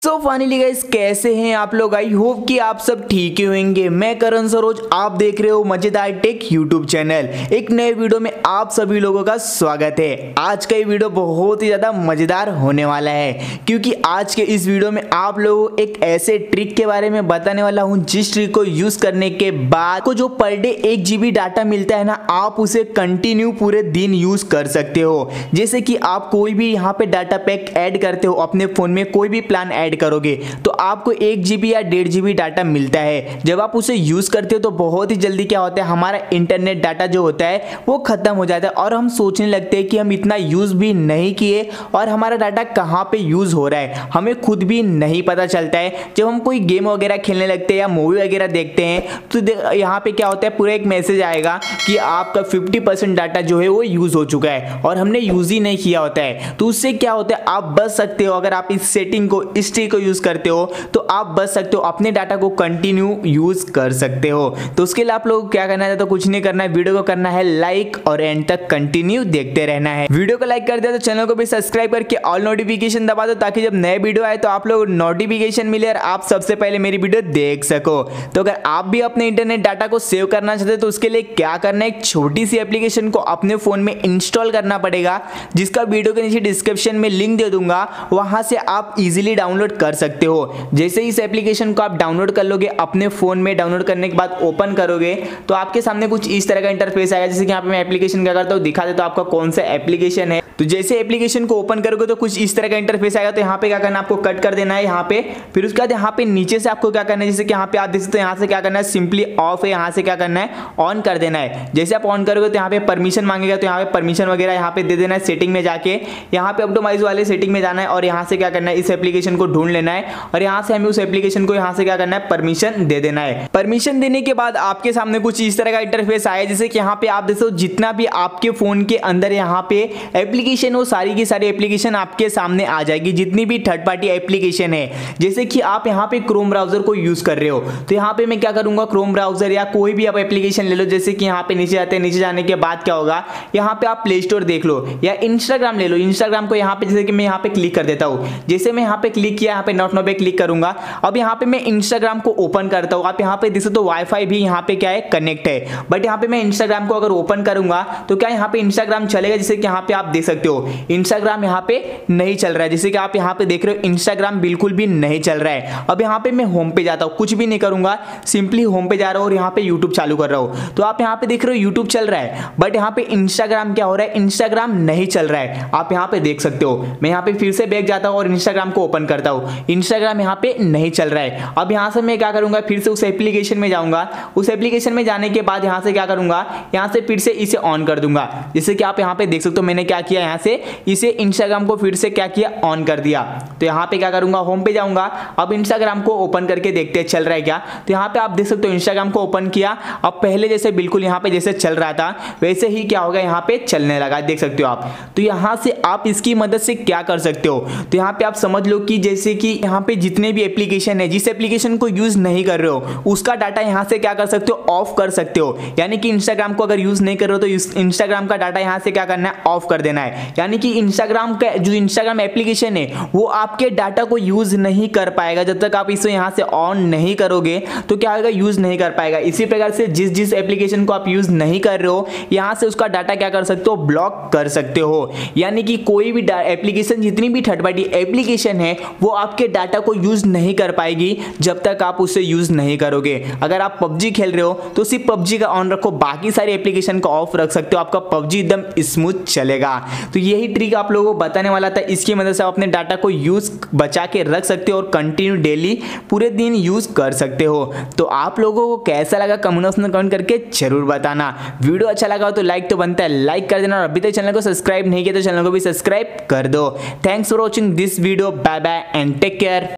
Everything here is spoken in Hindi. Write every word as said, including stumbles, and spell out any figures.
सो फाइनली गाइस, कैसे हैं आप लोग। आई होप कि आप सब ठीक ही होंगे। मैं करण सरोज, आप देख रहे हो मजेदार टेक यूट्यूब चैनल। एक नए वीडियो में आप सभी लोगों का स्वागत है। आज का ये वीडियो बहुत ही ज़्यादा मज़ेदार होने वाला है, क्योंकि आज के इस वीडियो में आप लोगों को एक ऐसे ट्रिक के बारे में बताने वाला हूँ जिस ट्रिक को यूज़ करने के बाद को जो पर डे एक जीबी डाटा मिलता है ना, आप उसे कंटिन्यू पूरे दिन यूज़ कर सकते हो। जैसे कि आप कोई भी यहाँ पे डाटा पैक ऐड करते हो, अपने फ़ोन में कोई भी प्लान ऐड करोगे तो आपको एक जीबी या डेढ़ जीबी डाटा मिलता है। जब आप उसे यूज करते हो तो बहुत ही जल्दी क्या होता है, हमारा इंटरनेट डाटा जो होता है वो खत्म हो जाता है और हम सोचने लगते हैं कि हम इतना यूज भी नहीं किए और हमारा डाटा कहाँ पे यूज हो रहा है, हमें खुद भी नहीं पता चलता है। जब हम कोई गेम वगैरह खेलने लगते हैं या मूवी वगैरह देखते हैं तो यहाँ पे क्या होता है, पूरा एक मैसेज आएगा कि आपका फिफ्टी परसेंट डाटा जो है वो यूज हो चुका है और हमने यूज ही नहीं किया होता है। तो उससे क्या होता है, आप बच सकते हो। अगर आप इस सेटिंग को, इस ट्रिक को यूज करते हो तो आप बच सकते हो, अपने डाटा को कंटिन्यू यूज कर सकते हो। तो उसके लिए आप लोगों को क्या करना है, तो कुछ नहीं करना है, वीडियो को करना है लाइक और एंड तक कंटिन्यू देखते रहना है। वीडियो को लाइक कर दिया तो चैनल को भी सब्सक्राइब करके ऑल नोटिफिकेशन दबा दो, ताकि जब नए वीडियो आए तो आप लोग नोटिफिकेशन मिले और आप सबसे पहले मेरी वीडियो देख सको। तो अगर आप भी अपने इंटरनेट डाटा को सेव करना चाहते हो तो उसके लिए क्या करना है, एक छोटी सी एप्लीकेशन को अपने फोन में इंस्टॉल करना पड़ेगा, जिसका वीडियो के नीचे डिस्क्रिप्शन में लिंक दे दूंगा, वहां से आप इजीली डाउनलोड कर सकते हो। जैसे इस एप्लीकेशन को आप डाउनलोड कर लोगे, अपने फोन में डाउनलोड करने के बाद ओपन करोगे तो आपके सामने कुछ इस तरह का इंटरफेस आएगा। जैसे कि यहाँ पे मैं एप्लीकेशन क्या करता हूँ दिखा देता हूँ आपका कौन सा एप्लीकेशन है। तो जैसे एप्लीकेशन को ओपन करोगे तो कुछ इस तरह का इंटरफेस आएगा। तो यहाँ पे क्या करना है, आपको कट कर देना है यहाँ पे। फिर उसके बाद यहाँ पे नीचे से आपको क्या करना है, जैसे कि यहाँ पे आप देख सकते हो, यहाँ से क्या करना है, सिंपली ऑफ है, यहाँ से क्या करना है, ऑन कर देना है। जैसे आप ऑन करोगे तो यहाँ पे परमिशन मांगेगा, तो यहाँ पे परमिशन वगैरह यहाँ पे दे देना है। सेटिंग में जाके यहाँ पे ऑप्टिमाइज वाले सेटिंग में जाना है और यहाँ से क्या करना है, इस एप्लीकेशन को ढूंढ लेना है और यहाँ से हमें उस एप्लीकेशन को यहाँ से क्या करना है, परमिशन दे देना है। परमिशन देने के बाद आपके सामने कुछ इस तरह का इंटरफेस आया। जैसे कि यहाँ पे आप देखो, जितना भी आपके फोन के अंदर यहाँ पे एप्लीकेशन, वो सारी की सारी एप्लीकेशन आपके सामने आ जाएगी, जितनी भी थर्ड पार्टी एप्लीकेशन है। जैसे कि आप यहाँ पे क्रोम ब्राउजर को यूज कर रहे हो तो यहाँ पे मैं क्या करूंगा, क्रोम ब्राउजर या कोई भी आप एप्लीकेशन ले लो। जैसे कि यहाँ पे नीचे आते हैं, नीचे जाने के बाद क्या होगा, यहाँ पे आप प्ले स्टोर देख लो या इंस्टाग्राम ले लो। इंस्टाग्राम को यहाँ पे जैसे कि मैं यहाँ पे क्लिक कर देता हूँ। जैसे मैं यहाँ पे क्लिक किया, यहाँ पे नॉट नो पे क्लिक करूंगा। अब यहाँ पे मैं इंस्टाग्राम को ओपन करता हूँ। आप यहाँ पे देख सकते हो वाईफाई भी यहाँ पे क्या है, कनेक्ट है। बट यहाँ पे मैं इंस्टाग्राम को अगर ओपन करूंगा तो क्या यहाँ पे इंस्टाग्राम चलेगा। जैसे कि यहाँ पे आप देख सकते हो इंस्टाग्राम यहाँ पे नहीं चल रहा है। जैसे कि आप यहाँ पे देख रहे हो इंस्टाग्राम बिल्कुल भी नहीं चल रहा है। अब यहाँ पे मैं होम पे जाता हूँ, कुछ भी नहीं करूंगा, सिंपली होम पे जा रहा हूँ और यहाँ पे यूट्यूब चालू कर रहा हूँ। तो आप यहाँ पे देख रहे हो यूट्यूब चल रहा है, बट यहाँ पे इंस्टाग्राम क्या हो रहा है, इंस्टाग्राम नहीं चल रहा है। आप यहाँ पे देख सकते हो। मैं यहाँ पे फिर से बैक जाता हूँ और इंस्टाग्राम को ओपन करता हूँ, इंस्टाग्राम यहाँ पे नहीं चल रहा है। अब यहाँ से मैं क्या करूंगा, फिर से उस एप्लीकेशन में जाऊंगा। उस एप्लीकेशन में जाने के बाद यहाँ से क्या करूंगा, यहाँ से फिर से इसे ऑन कर दूंगा। जैसे कि आप यहाँ पे देख सकते हो, मैंने क्या किया, यहाँ से इसे इंस्टाग्राम को फिर से क्या किया, ऑन कर दिया। तो यहाँ पे क्या करूंगा, होम पे जाऊंगा। अब इंस्टाग्राम को ओपन करके देखते हैं चल रहा है क्या। तो यहाँ पे आप देख सकते हो इंस्टाग्राम को ओपन किया। अब पहले जैसे बिल्कुल यहाँ पे जैसे चल रहा था वैसे ही क्या होगा, यहाँ पे चलने लगा, देख सकते हो आप। तो यहाँ से आप इसकी मदद से क्या कर सकते हो, तो यहाँ पे आप समझ लो कि जैसे कि यहाँ पे जितने भी एप्लीकेशन है, जिस एप्लीकेशन को यूज नहीं कर रहे हो उसका डाटा यहाँ से क्या कर सकते हो, ऑफ कर सकते हो। यानी कि इंस्टाग्राम को अगर यूज नहीं कर रहे हो तो इंस्टाग्राम का डाटा यहाँ से क्या करना है, ऑफ कर देना है। यानी कि इंस्टाग्राम का जो इंस्टाग्राम एप्लीकेशन है वो आपके डाटा को यूज नहीं कर पाएगा। जब तक आप इसे यहाँ से ऑन नहीं करोगे तो क्या होगा, यूज नहीं कर पाएगा। इसी प्रकार से जिस जिस एप्लीकेशन को आप यूज नहीं कर रहे हो यहाँ से उसका डाटा क्या कर सकते हो, ब्लॉक कर सकते हो। यानी कि कोई भी एप्लीकेशन, जितनी भी थर्ड पार्टी एप्लीकेशन है वो आपके डाटा को यूज नहीं कर पाएगी जब तक आप उसे यूज नहीं करोगे। अगर आप पबजी खेल रहे हो तो सिर्फ पबजी का ऑन रखो, बाकी सारे एप्लीकेशन को ऑफ रख सकते हो, आपका पबजी एकदम स्मूथ चलेगा। तो यही ट्रिक आप लोगों को बताने वाला था। इसकी मदद से आप अपने डाटा को यूज बचा के रख सकते हो और कंटिन्यू डेली पूरे दिन यूज कर सकते हो। तो आप लोगों को कैसा लगा कमेंट बॉक्स में कमेंट करके जरूर बताना। वीडियो अच्छा लगा हो तो लाइक तो बनता है, लाइक कर देना और अभी तक चैनल को सब्सक्राइब नहीं किया तो चैनल को भी सब्सक्राइब कर दो। Thanks for watching this video, bye bye and take care.